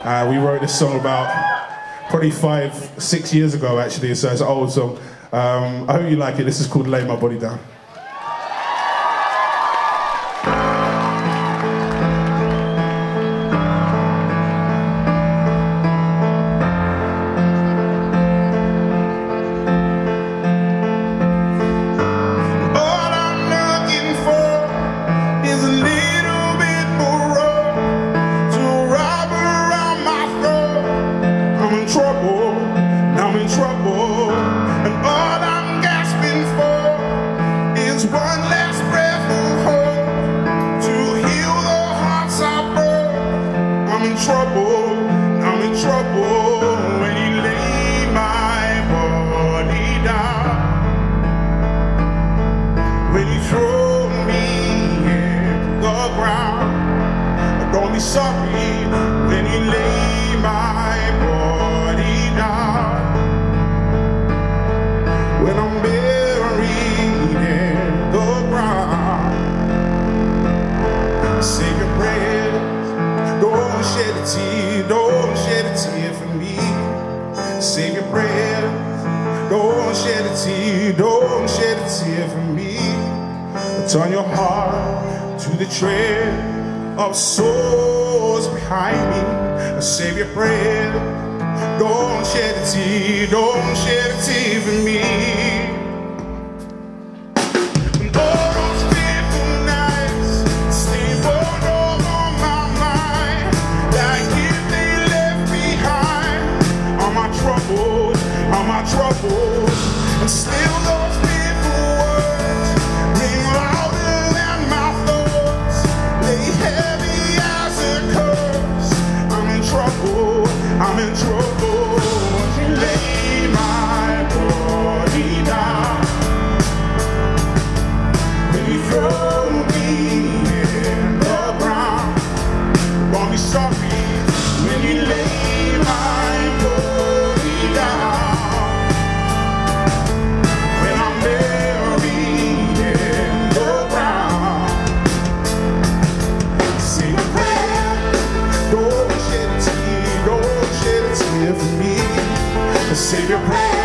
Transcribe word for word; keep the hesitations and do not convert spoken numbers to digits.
Uh, we wrote this song about probably five, six years ago actually, so it's an old song. Um, I hope you like it. This is called Lay My Body Down. Sorry when you lay my body down, when I'm buried in the ground. Say your prayers, don't shed a tear, don't shed a tear for me. Say your prayers, don't shed a tear, don't shed a tear for me. Turn your heart to the tread of souls behind me. Save your prayer, don't shed a tear, don't shed a tear for me. And all those fearful nights sleep all over my mind, like if they left behind all my troubles, all my troubles. And still those fearful words ring louder than my thoughts. They heavy as a curse. I'm in trouble, I'm in trouble. You lay my body down, when you throw me in the ground. Won't be sorry when you lay my body down, when I'm buried in the ground. Say a prayer, don't shed a tear, don't shed a tear for me. Say your prayer.